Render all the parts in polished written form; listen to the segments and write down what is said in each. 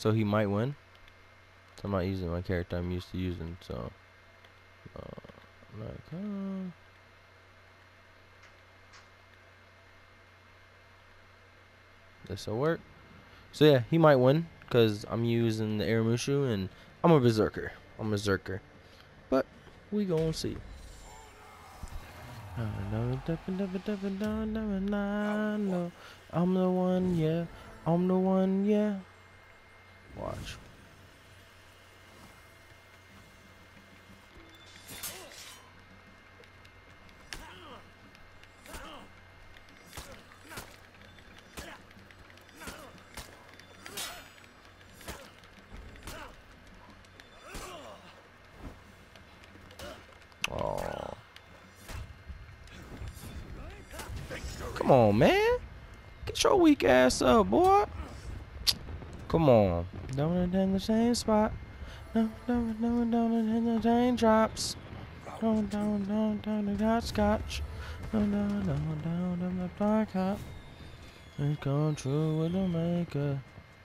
so he might win. So I'm not using my character I'm used to using. So, this'll work. So yeah, he might win because I'm using the Armushi and I'm a berserker. But we gonna see. I'm the one, yeah. I'm the one, yeah. Watch. Oh. Come on, man. Get your weak ass up, boy. Come on. Don't it in the same spot. No, don't it in the same drops. Don't it got scotch. No, the black hot. It come true with the maker.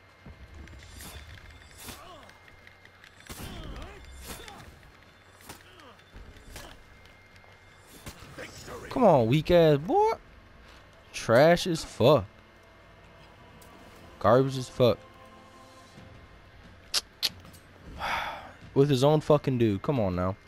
Come on, weak ass boy. Trash as fuck. Garbage as fuck. With his own fucking dude. Come on now.